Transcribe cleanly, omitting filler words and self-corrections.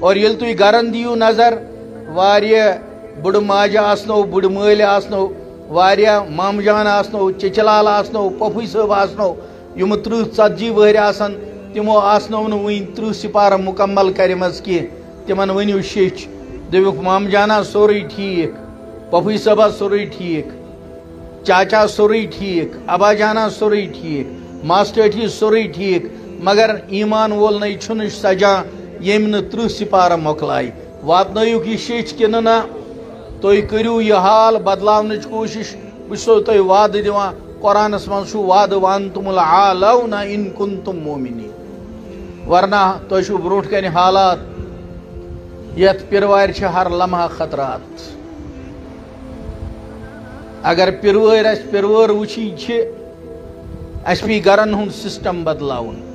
और ये तुम गरन दियो नजर वारिया बुड़ माज आसनो बुड़ मल आसनो वारिया मामजान आसनो चिचलाल आसनो पफुई साहब आसनो यम 30-40 वहर आसन तिमो आसनो वन 30 सिपारा मुकम्मल करमज की तिमन वनियो शेच दमुक मामजाना सोरे ठीक पफुई साहबा सोरे ठीक चाचा सोरे ठीक अबा जाना सोरे ठीक मास्टर सोरे ठीक मगर ईमान वोल नई छुन सजा यम न 30 सिपारा मोकलाई वातनयुक यह शेच कि ना तुम करू यह हाल बदलावन कोशिश बो तुम वाद दिवां कुरानस मज वाद वान तुमुल आलौना इन कुंतुम मोमिनीन वरना तुम ब्रोट कन हालात यथ पिरवार हर लम्हा खतरात अगर पिरवार पिरवार वुची पे गरन हुंद सिस्टम बदलावन